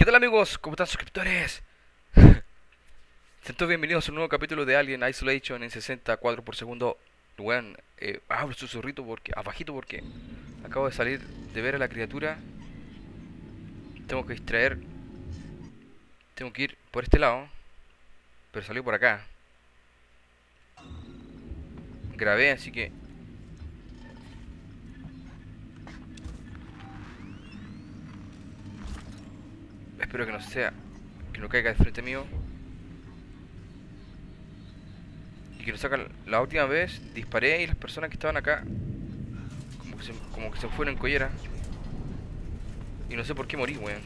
¿Qué tal amigos? ¿Cómo están suscriptores? Sean todos bienvenidos a un nuevo capítulo de Alien Isolation en 60 cuadros por segundo. Weón, hablo susurrito porque, abajito porque acabo de salir de ver a la criatura. Tengo que distraer, tengo que ir por este lado, pero salió por acá. Grabé, así que espero que no sea, que no caiga de frente mío. Y que no saca. La última vez disparé y las personas que estaban acá como que se fueron en collera. Y no sé por qué morí, weón.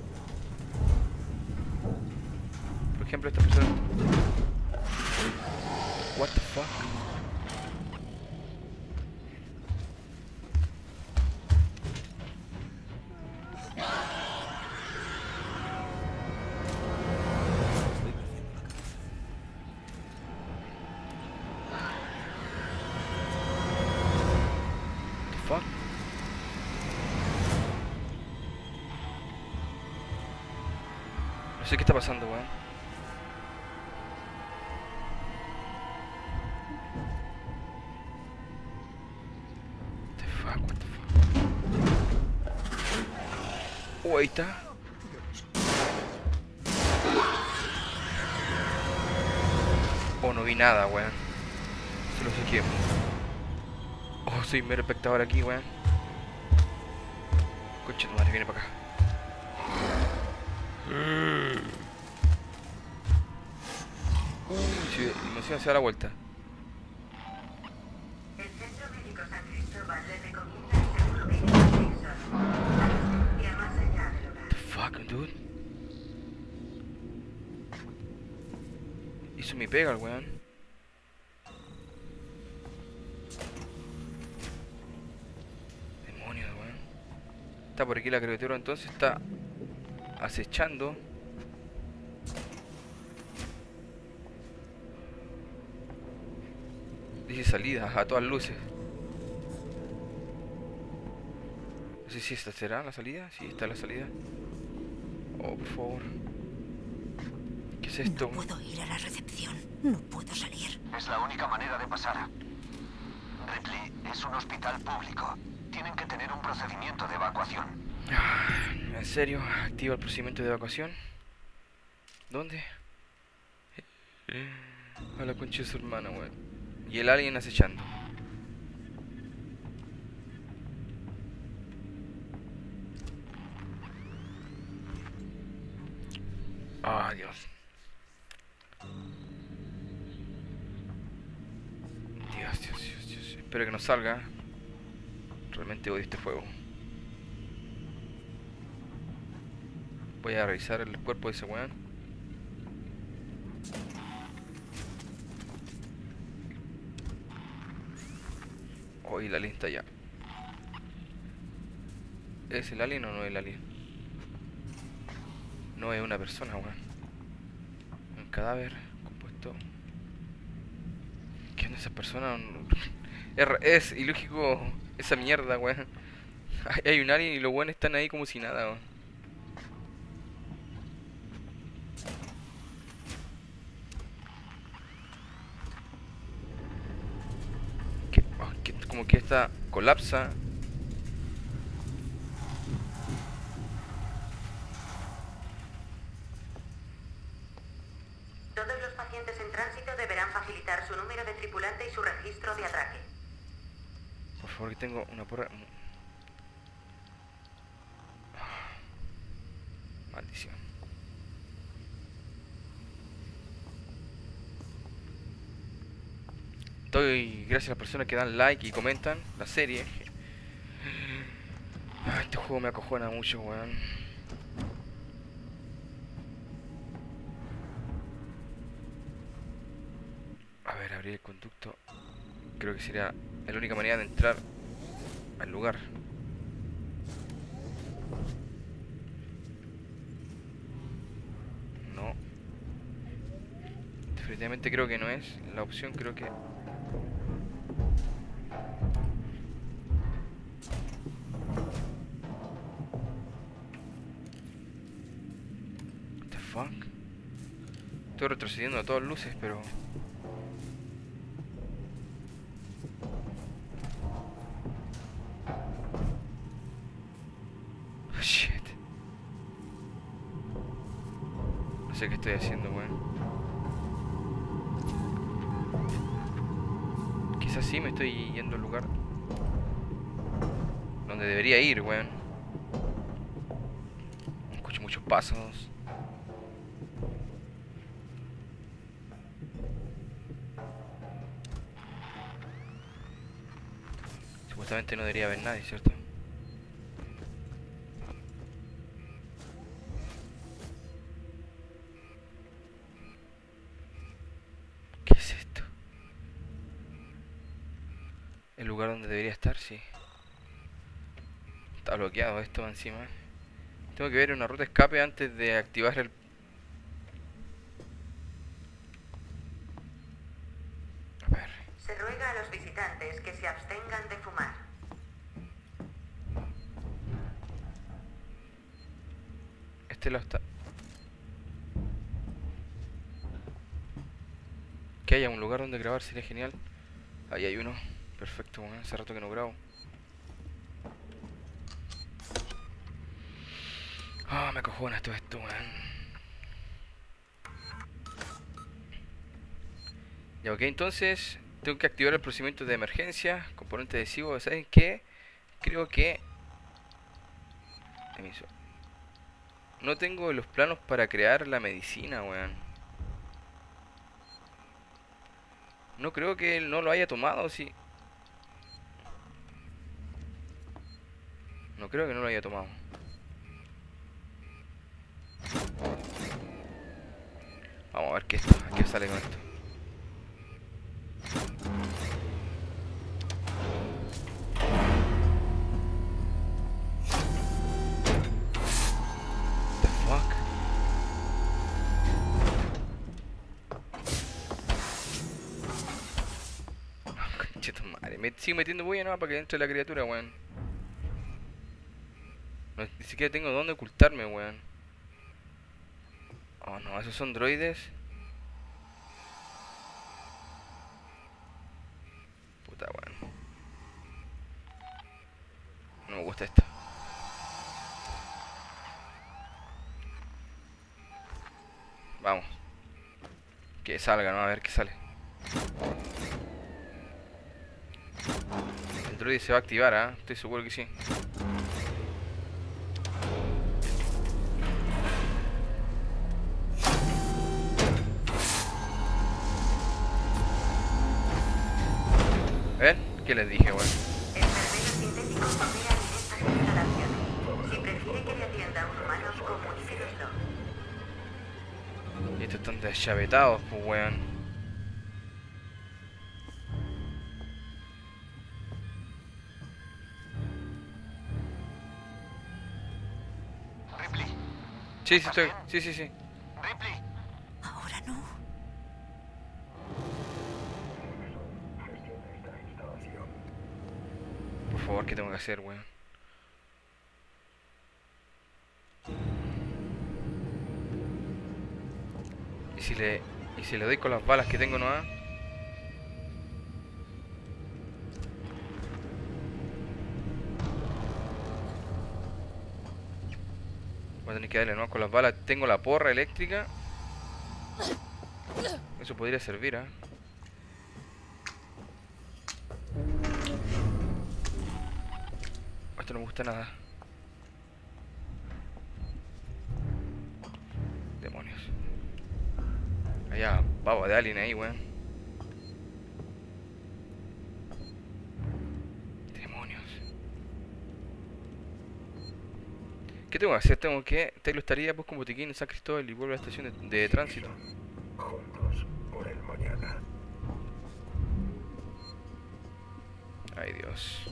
Por ejemplo, esta persona. What the fuck? The fuck? No sé qué está pasando, weón. The fuck, what the fuck. Oh, ahí está. Oh, no vi nada, weón. Solo sé que... Oh, soy mero espectador aquí, weón. Concha tu madre, viene para acá. Sí, y encima se da la vuelta. El Centro Médico San Cristóbal le recomienda el seguro médico Nexon. La asistencia más allá del hogar. The fuck, dude. Hizo mi pega el weón. Demonios, weón. Está por aquí la criatura, entonces está acechando. Dice salida a todas luces. No sé si esta será la salida. Sí, está la salida. Oh, por favor. ¿Qué es esto? No puedo ir a la recepción. No puedo salir. Es la única manera de pasar. Ripley, es un hospital público. Tienen que tener un procedimiento de evacuación. ¿En serio? ¿Activa el procedimiento de evacuación? ¿Dónde? A la concha de su hermana, weón. Y el alien acechando. Ah, Dios. Dios. Espero que no salga. Realmente odio este juego. Voy a revisar el cuerpo de ese weón. Oh, y el alien está allá. ¿Es el alien o no es el alien? No es una persona, weón. Un cadáver compuesto. ¿Qué onda esa persona? Es ilógico esa mierda, weón. Hay un alien y los weones están ahí como si nada, weón. Como que esta colapsa. Todos los pacientes en tránsito deberán facilitar su número de tripulante y su registro de atraque. Por favor, que tengo una porra. Maldición. Doy gracias a las personas que dan like y comentan la serie. Este juego me acojona mucho, weón. A ver, abrir el conducto. Creo que sería la única manera de entrar al lugar. No. Definitivamente creo que no es la opción, creo que... fuck? Estoy retrocediendo a todas luces, pero... Shit. No sé qué estoy haciendo, weón. Quizás sí me estoy yendo al lugar donde debería ir, weón. Escucho muchos pasos. Supuestamente no debería haber nadie, ¿cierto? ¿Qué es esto? ¿El lugar donde debería estar? Sí. Está bloqueado esto encima. Tengo que ver una ruta de escape antes de activar el... A ver. Se ruega a los visitantes que se abstengan de fumar. Este lo está... Que haya un lugar donde grabar sería genial. Ahí hay uno. Perfecto, weón. Hace rato que no grabo. Ah, me acojona todo esto, weón. Ya, ok, entonces tengo que activar el procedimiento de emergencia. Componente adhesivo, ¿saben qué? Creo que... Emiso. No tengo los planos para crear la medicina, weón. No creo que él no lo haya tomado, sí. No creo que no lo haya tomado. Vamos a ver qué sale con esto. What the fuck? Concheta madre. Me sigo metiendo bulla nomás para que entre la criatura, weón. No, ni siquiera tengo dónde ocultarme, weón. Oh no, esos son droides. Puta, weón. No me gusta esto. Vamos. Que salga, ¿no? A ver qué sale. El droide se va a activar, ¿ah? Estoy seguro que sí. ¿Ven? ¿Qué les dije, weón? Enfermeros sintéticos operan en estas instalaciones. Si prefiere que le atienda a un humano, comuníquenoslo. Y estos están deschavetados, pues, weón. Ripley, Sí, sí, ¿estás estoy. bien? Sí, sí, sí. Ripley, Ahora no. Por favor, ¿qué tengo que hacer, weón? ¿Y si le doy con las balas que tengo nomás? Voy a tener que darle nomás con las balas. Tengo la porra eléctrica. Eso podría servir, ¿ah? Esto no me gusta nada. Demonios. Allá, baba de alien ahí, weón. Demonios. ¿Qué tengo que hacer? Tengo que... Taylor estaría pues con botiquín en San Cristóbal y vuelve a la estación de tránsito. Juntos por el mañana. Ay, Dios.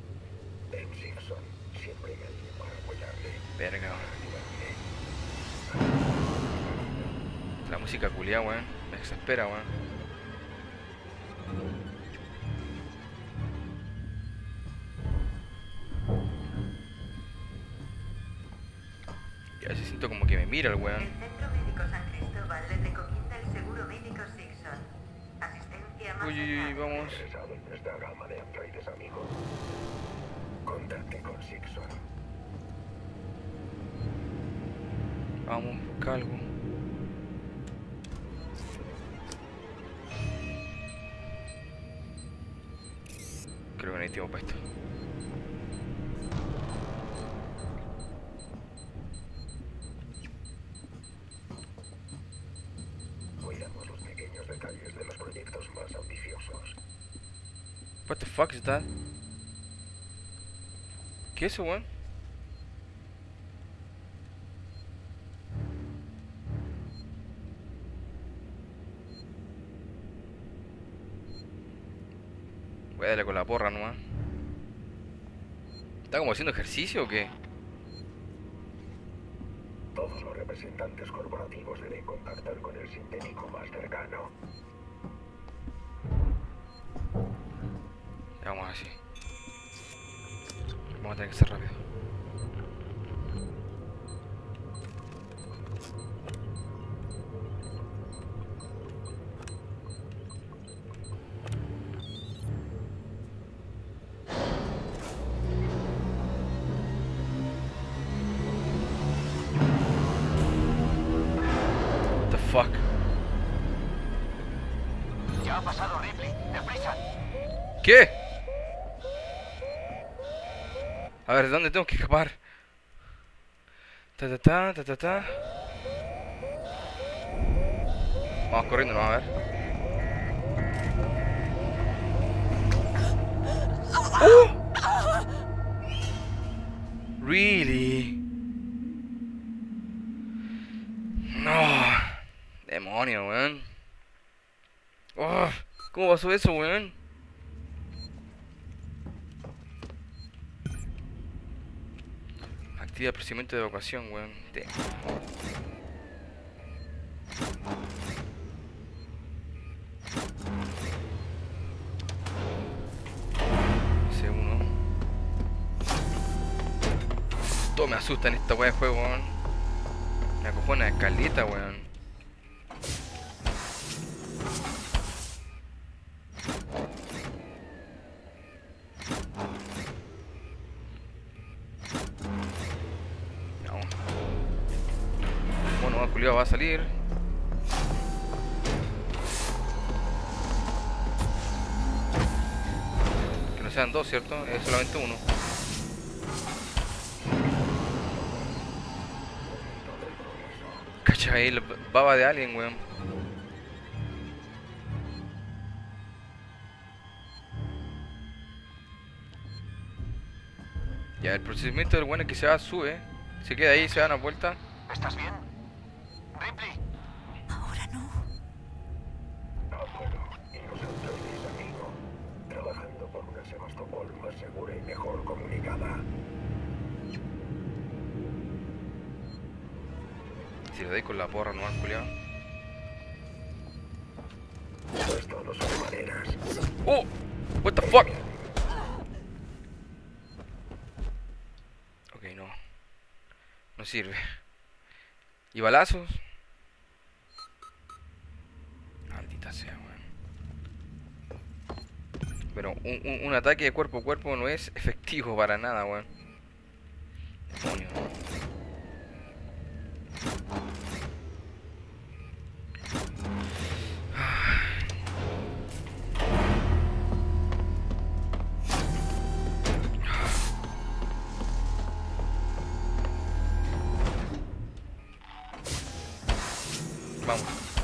En Simpson siempre hay alguien para apoyarle. Verga. Música culiada, weón. Me desespera, weón. Y a veces siento como que me mira el weón. El Centro Médico San Cristóbal le recomienda el seguro médico Sixon. Asistencia más Uy, uy, uy, allá. vamos. Interesado en esta gama de androides, amigo. Contacte con Sixon. Vamos, busca algo. Creo que no hay tiempo para esto. Cuidamos los pequeños detalles de los proyectos más ambiciosos. What the fuck is that? ¿Qué es eso, weón? Voy a darle con la porra nomás. ¿Está como haciendo ejercicio o qué? Todos los representantes corporativos deben contactar con el sintético más cercano. Ya vamos así. Vamos a tener que ser rápido. What the fuck? Ya ha pasado, Ripley. ¡Deprisa! ¿Qué? A ver, ¿de dónde tengo que escapar? Ta ta ta ta ta ta. Vamos corriendo, ¿no? A ver. ¡Oh! Really? No. Demonio, weón. Oh, ¿cómo pasó eso, weón? Activa el procedimiento de evacuación, weón. C1. Todo me asusta en esta weá de juego, weón. Me acojona de caleta, weón. Bueno, Julio va a salir. Que no sean dos, ¿cierto? Es solamente uno. Cacha ahí la baba de alien, weón. Ya, el procedimiento del bueno es que se va, sube. Se queda ahí, se da una vuelta. ¿Estás bien? Ripley. Ahora no. Apolo y los androides, amigo. Trabajando por una Sebastopol más segura y mejor comunicada. Si le doy con la porra nomás, culiao. Esto no son maneras. ¡Oh! What the fuck? Ok, no. No sirve. ¿Y balazos? Maldita sea, weón. Pero un ataque de cuerpo a cuerpo no es efectivo para nada, weón. Demonio. Vamos.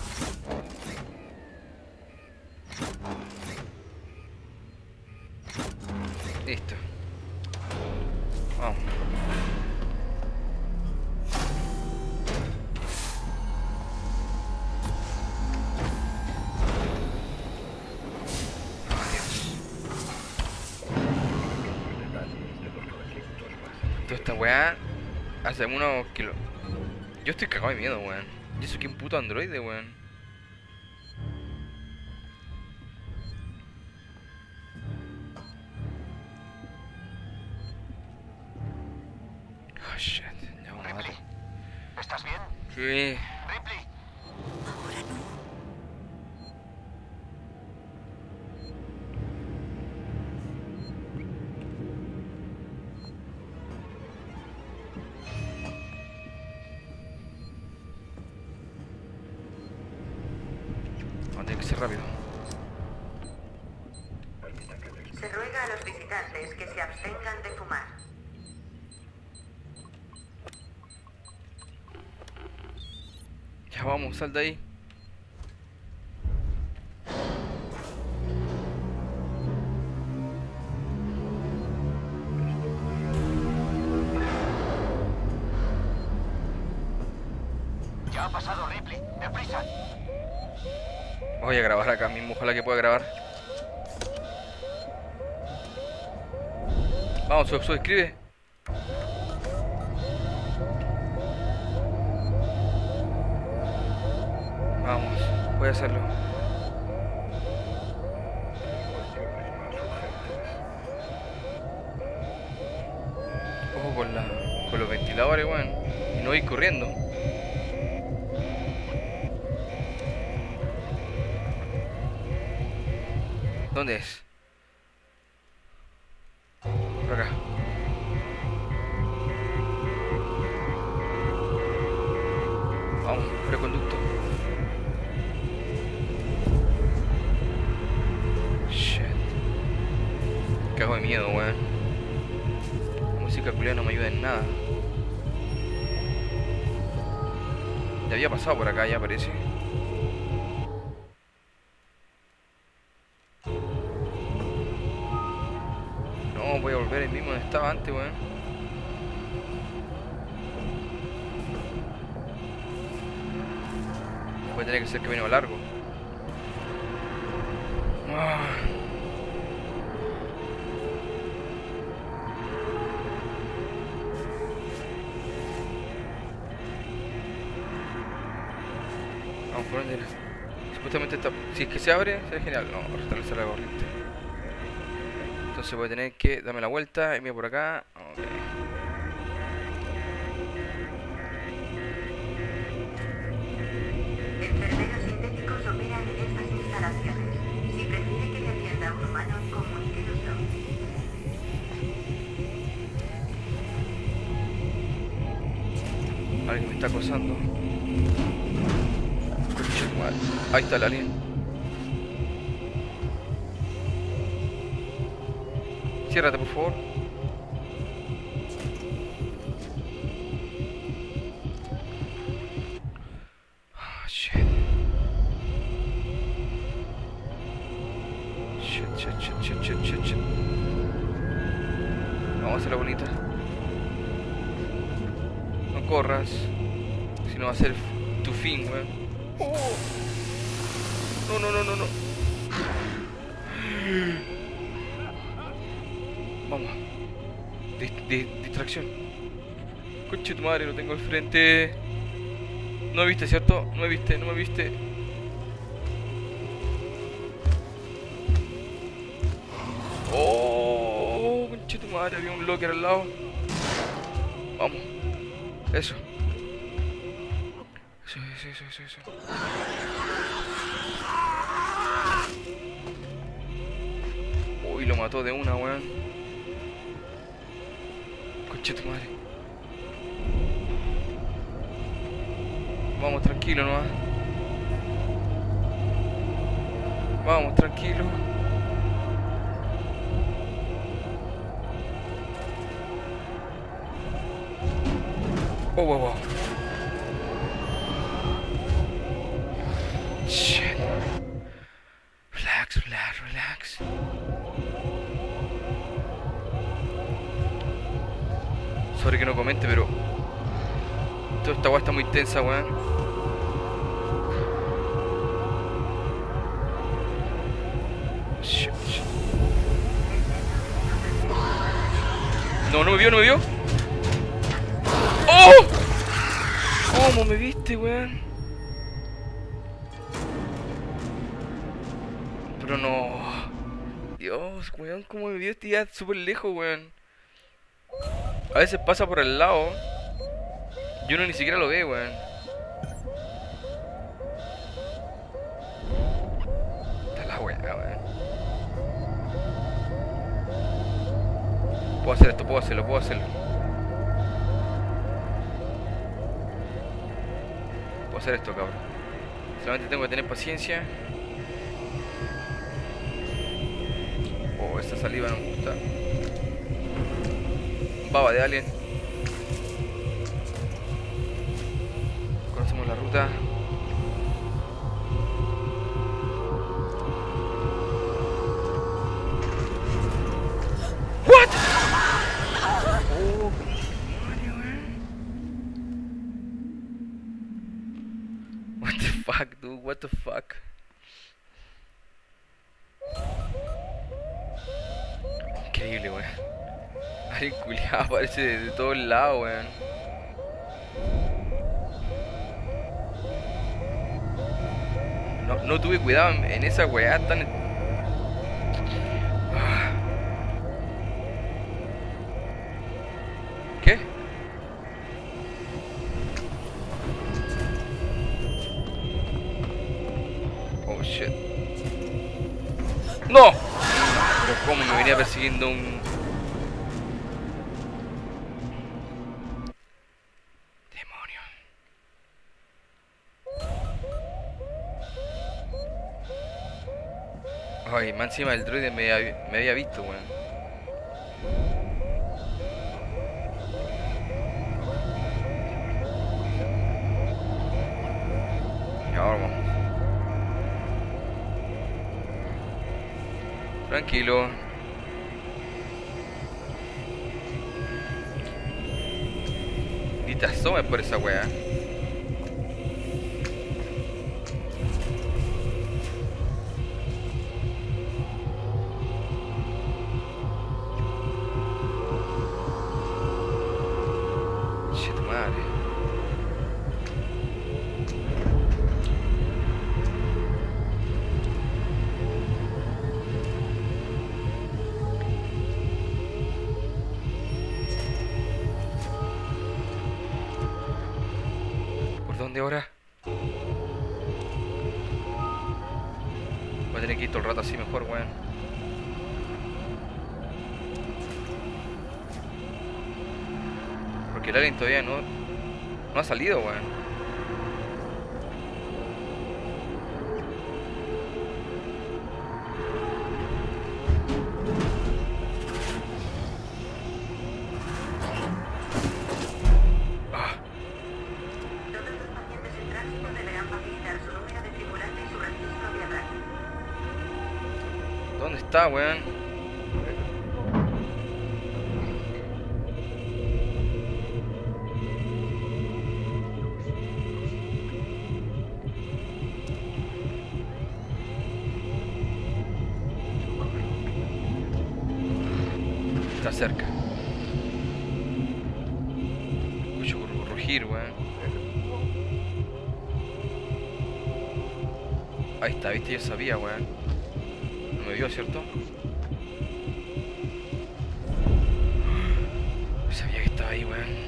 Listo. Vamos. Toda esta weá hace unos kilos. Yo estoy cagado de miedo, weón. Y eso que un puto androide, weón. Oh, shit. Ya vamos a Ripley, matar. ¿estás bien? Sí. Ripley, Ahora no. Vamos a tener que ser rápido. Se ruega a los visitantes que se abstengan de fumar. Ya vamos, sal de ahí. ya ha pasado, Ripley. ¡Deprisa! Voy a grabar acá mismo, ojalá que pueda grabar. Vamos, suscribe. Vamos, voy a hacerlo. Ojo con los ventiladores, weón. Y no ir corriendo. ¿Dónde es? Por acá. Vamos, preconducto. Shit. Cago de miedo, weón. La música culiada no me ayuda en nada. Ya había pasado por acá, ya parece. No, voy a volver el mismo donde estaba antes, weón. Voy a tener que hacer camino largo. Ah. Vamos por donde era. Supuestamente está. Si es que se abre, sería genial. No, restablecer la corriente. Entonces voy a tener que darme la vuelta, irme por acá. Ok. Enfermeros sintéticos operan en estas instalaciones. Si prefiere que le atienda un humano, comuníquenoslo. Alguien me está acosando. Concha tu madre. Ahí está el alien. Ciérrate, por favor. Ah, shit. Shit. Vamos a hacerla bonita. No corras. Si no va a ser tu fin, weón. Oh. No. Vamos. Distracción. Conche tu madre, lo tengo al frente. No me viste, ¿cierto? No me viste. Oh, conche tu madre, había un locker al lado. Vamos. Eso. Uy, lo mató de una, weón. Conche tu madre. Vamos tranquilo nomás. Vamos tranquilo. Oh, wow. Shit. Relax. Sorry que no comente, pero toda esta weá está muy tensa, weón. Shit. No me vio. ¡Oh! ¿Cómo me viste, weón? Pero no. Dios, weón, como me vio este ya súper lejos, weón. A veces pasa por el lado y uno ni siquiera lo ve, weón. Está la weá, weón. Puedo hacer esto, puedo hacerlo, puedo hacerlo. Puedo hacer esto, cabrón. Solamente tengo que tener paciencia. Oh, esta saliva no me gusta. Baba de alien. Conocemos la ruta. What? Oh, madre, weón. What the fuck, dude? What the fuck? Increíble, weón. Alguien culiado aparece de todos lados, weón. No tuve cuidado en esa weá tan... Ah. ¿Qué? Oh shit. ¡No! Pero cómo me venía persiguiendo un... demonio. Ay, más encima el droide me había visto, weón. Ya vamos. Tranquilo. Ni te asomes por esa weá. Shit, madre. ¿Por dónde ahora? Voy a tener que ir todo el rato así mejor, weón. Porque el alien todavía no ha salido, weón. Ah, Todos los pacientes en tránsito deberán facilitar su número de tripulante y su registro biográfico. ¿dónde está, weón? Está cerca. Escucho rugir, weón. Ahí está, viste, yo sabía, weón. No me vio, ¿cierto? Yo sabía que estaba ahí, weón.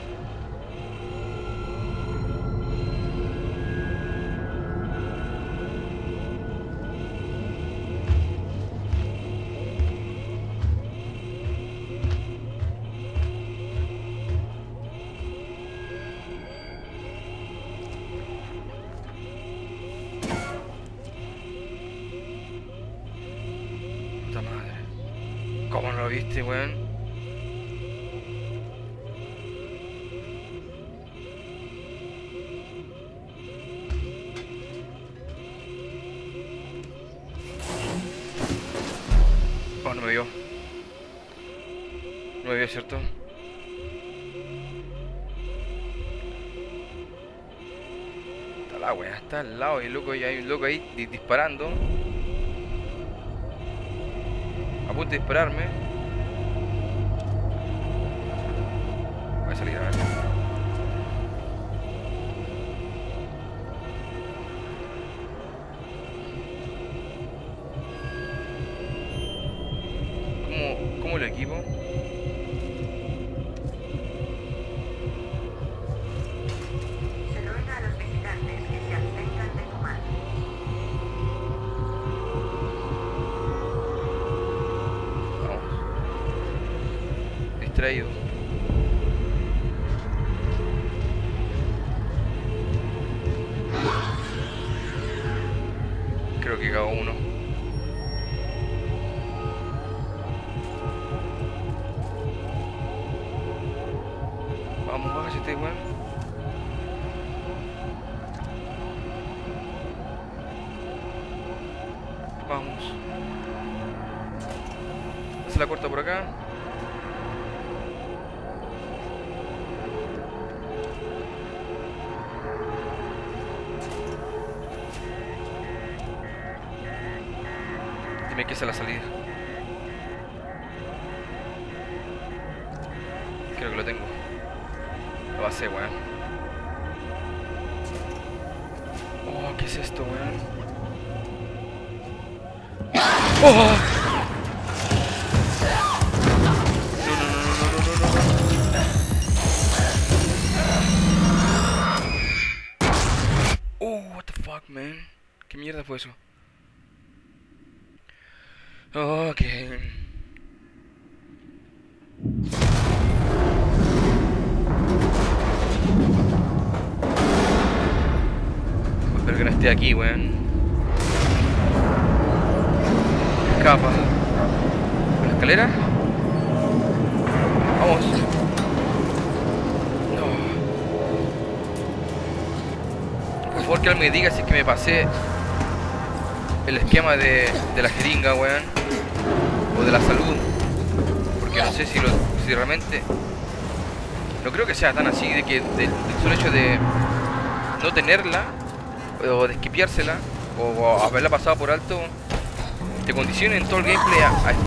Puta madre. ¿Cómo no lo viste, weón? Oh, no me vio. No me vio, ¿cierto? Está la weá, está al lado y loco, y hay un loco ahí disparando. A punto de dispararme. Voy a salir a ver. hubiera ido. Creo que cagó uno. Vamos, bájate, weón. Vamos. Se la corta por acá. Dime que es la salida. Creo que lo tengo. Lo va a hacer, weón. Oh, ¿qué es esto, weón? ¡Oh! Oh, what the fuck, man. ¿Qué mierda fue eso? Ok. Espero que no esté aquí, weón. Escapa. ¿La escalera? Vamos. No. Por favor que alguien me diga si es que me pasé el esquema de la jeringa, weón. O de la salud. Porque no sé si realmente... No creo que sea tan así de que del solo hecho de no tenerla o de esquipeársela o haberla pasado por alto te condiciona en todo el gameplay a